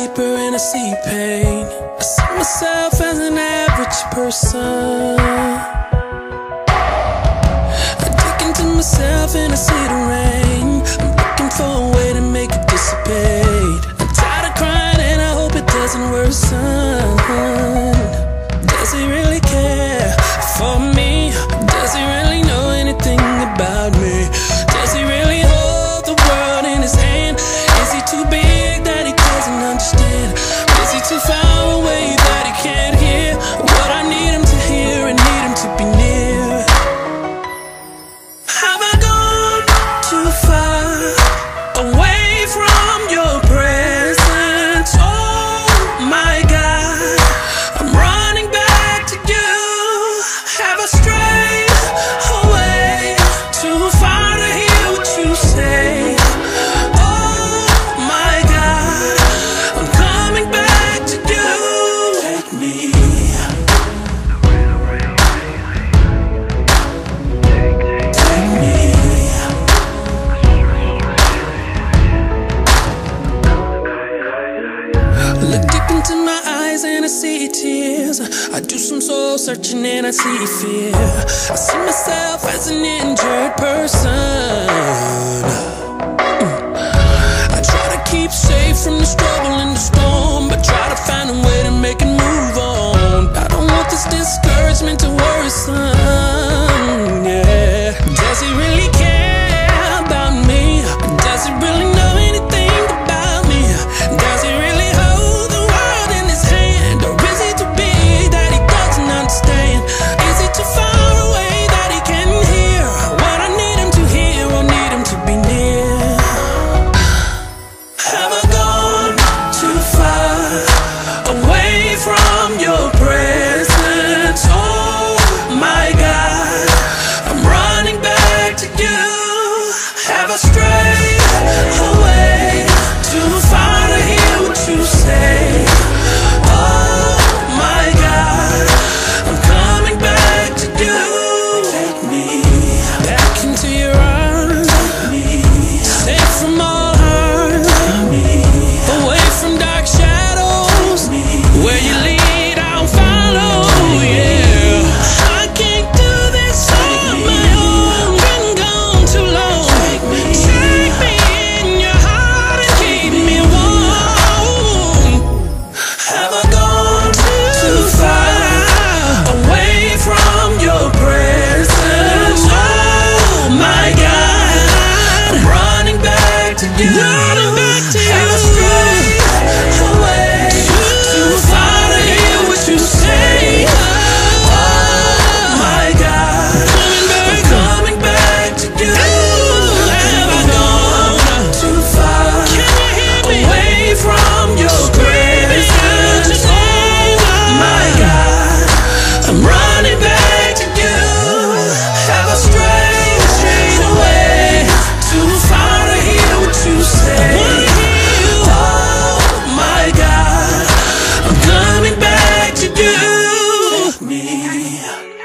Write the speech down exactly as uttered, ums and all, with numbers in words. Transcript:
paper and I see pain. I see myself as an average person, addicted to myself and I see the rain. I'm looking for a way to make it dissipate. I'm tired of crying and I hope it doesn't worsen. Does he really care for me? Does he really know anything about me? Does he really hold the world in his hand? Is he too big that he doesn't understand? Is he too far away that he can't hear what I need him to hear and need him to be near? Have I gone too far away from your presence? Oh my God, I'm running back to you. Have I strayed away too far to hear what you say? Oh my God, I'm coming back to you. Take me. Take me. Look deep into my eyes and I see tears. I do some soul searching and I see fear. I see myself as an injured person. I try to keep safe from the struggle and the storm, but try to find a way to make it move on. I don't want this discouragement to worsen. Yeah. Does he really care about me? Does he really know anything about me? Does he really hold the world in his hand? Or is he too big that he doesn't understand? Is he too far away that he can't hear what I need him to hear or need him to be near? Have I gone too far away from your presence? Oh my God, I'm running back to you. Have I strayed away too far to hear what you say? Oh my God, I'm coming back to you. Take me back into your arms. Take me safe from all harm. Take me away from dark shadows. Where you lead, I'll follow. Yeah, I can't do this on my own. Been gone too long. Take me in your heart and keep me warm. Have I gone too far away from your presence? Oh my God, I'm running back to you. Running back to you. Have I strayed away too far to hear what you say? Oh my God, I'm coming back to you. Have I gone too far away from your presence? Oh my God, I'm running back to you. Have I strayed away too far to hear what you say? Oh my God, I'm coming back to you. Take me.